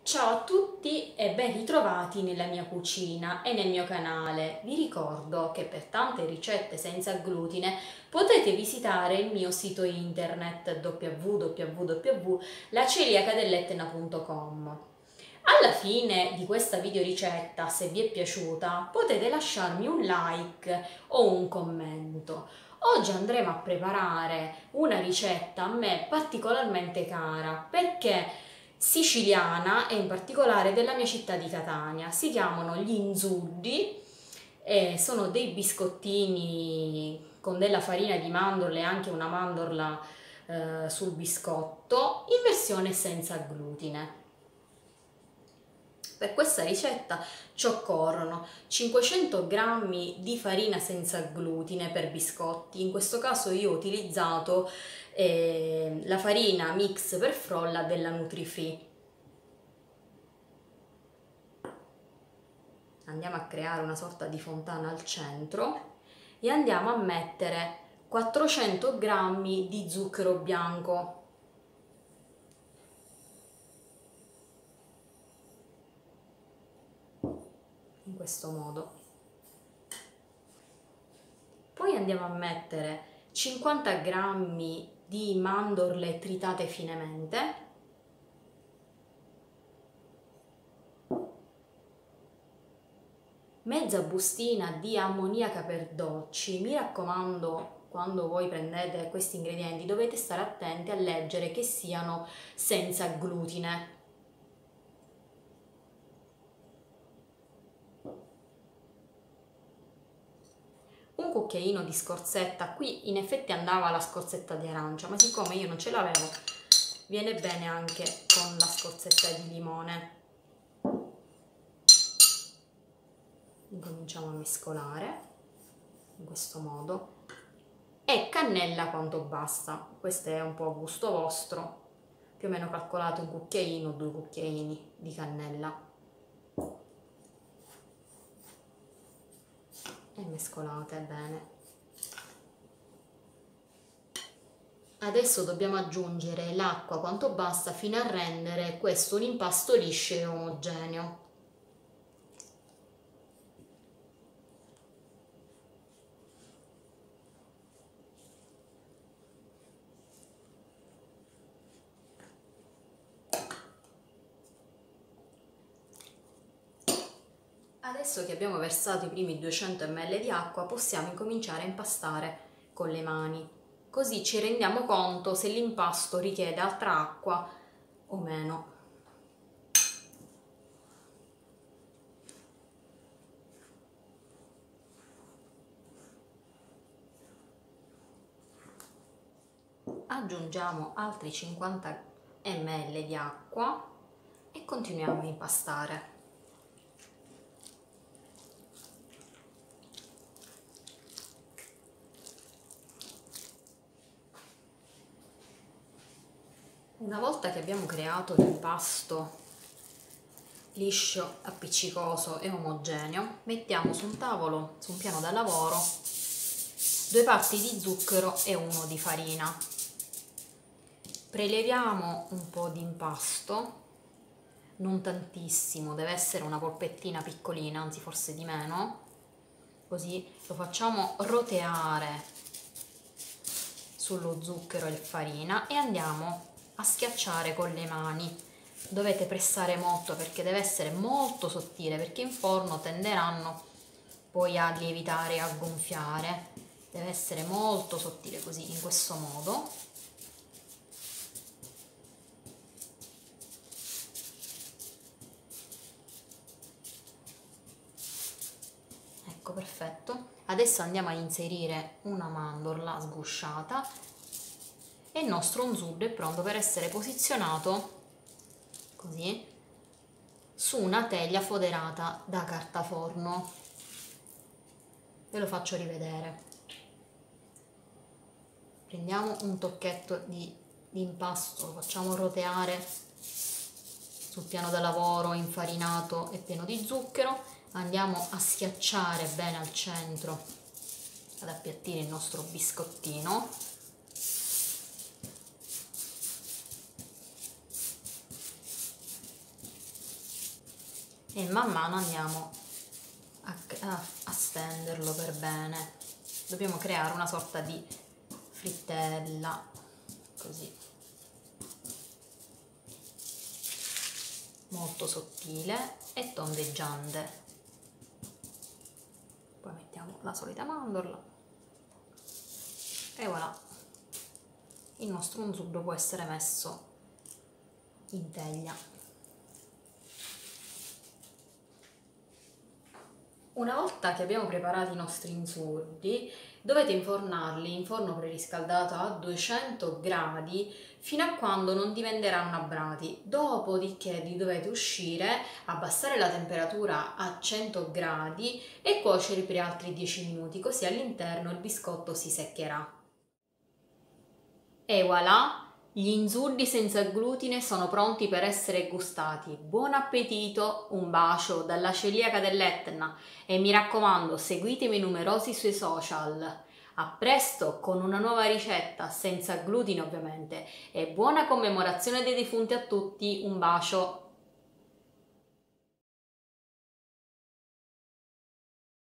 Ciao a tutti e ben ritrovati nella mia cucina e nel mio canale. Vi ricordo che per tante ricette senza glutine potete visitare il mio sito internet www.laceliacadelletna.com. Alla fine di questa videoricetta, se vi è piaciuta, potete lasciarmi un like o un commento. Oggi andremo a preparare una ricetta a me particolarmente cara perché siciliana e in particolare della mia città di Catania. Si chiamano gli inzulli e sono dei biscottini con della farina di mandorle e anche una mandorla sul biscotto in versione senza glutine. Per questa ricetta ci occorrono 500 g di farina senza glutine per biscotti. In questo caso io ho utilizzato la farina mix per frolla della Nutrifree. Andiamo a creare una sorta di fontana al centro e andiamo a mettere 400 g di zucchero bianco. In questo modo. Poi andiamo a mettere 50 g di mandorle tritate finemente, mezza bustina di ammoniaca per dolci. Mi raccomando, quando voi prendete questi ingredienti dovete stare attenti a leggere che siano senza glutine. Un cucchiaino di scorzetta, qui in effetti andava la scorzetta di arancia, ma siccome io non ce l'avevo viene bene anche con la scorzetta di limone. Incominciamo a mescolare in questo modo e cannella quanto basta, questo è un po' a gusto vostro, più o meno calcolate un cucchiaino, 2 cucchiaini di cannella e mescolate bene. Adesso dobbiamo aggiungere l'acqua quanto basta fino a rendere questo un impasto liscio e omogeneo. Adesso che abbiamo versato i primi 200 ml di acqua possiamo incominciare a impastare con le mani, così ci rendiamo conto se l'impasto richiede altra acqua o meno. Aggiungiamo altri 50 ml di acqua e continuiamo a impastare. Una volta che abbiamo creato l'impasto liscio, appiccicoso e omogeneo, mettiamo su un tavolo, su un piano da lavoro, 2 parti di zucchero e 1 di farina. Preleviamo un po' di impasto, non tantissimo, deve essere una polpettina piccolina, anzi forse di meno, così lo facciamo roteare sullo zucchero e farina e andiamo a schiacciare con le mani. Dovete pressare molto perché deve essere molto sottile, perché in forno tenderanno poi a lievitare e a gonfiare. Deve essere molto sottile, così, in questo modo. Ecco, perfetto. Adesso andiamo a inserire una mandorla sgusciata e il nostro nzullo è pronto per essere posizionato così su una teglia foderata da carta forno. Ve lo faccio rivedere. Prendiamo un tocchetto di impasto, lo facciamo roteare sul piano da lavoro infarinato e pieno di zucchero, andiamo a schiacciare bene al centro ad appiattire il nostro biscottino. e man mano andiamo a stenderlo per bene. Dobbiamo creare una sorta di frittella, così, molto sottile e tondeggiante. Poi mettiamo la solita mandorla e voilà, il nostro unzurro può essere messo in teglia. Una volta che abbiamo preparato i nostri insurdi, dovete infornarli in forno preriscaldato a 200 gradi fino a quando non diventeranno abbrati. Dopodiché li dovete uscire, abbassare la temperatura a 100 gradi e cuocere per altri 10 minuti, così all'interno il biscotto si seccherà. E voilà! Gli insurdi senza glutine sono pronti per essere gustati. Buon appetito, un bacio dalla celiaca dell'Etna e mi raccomando, seguitemi numerosi sui social. A presto con una nuova ricetta, senza glutine ovviamente, e buona commemorazione dei defunti a tutti, un bacio!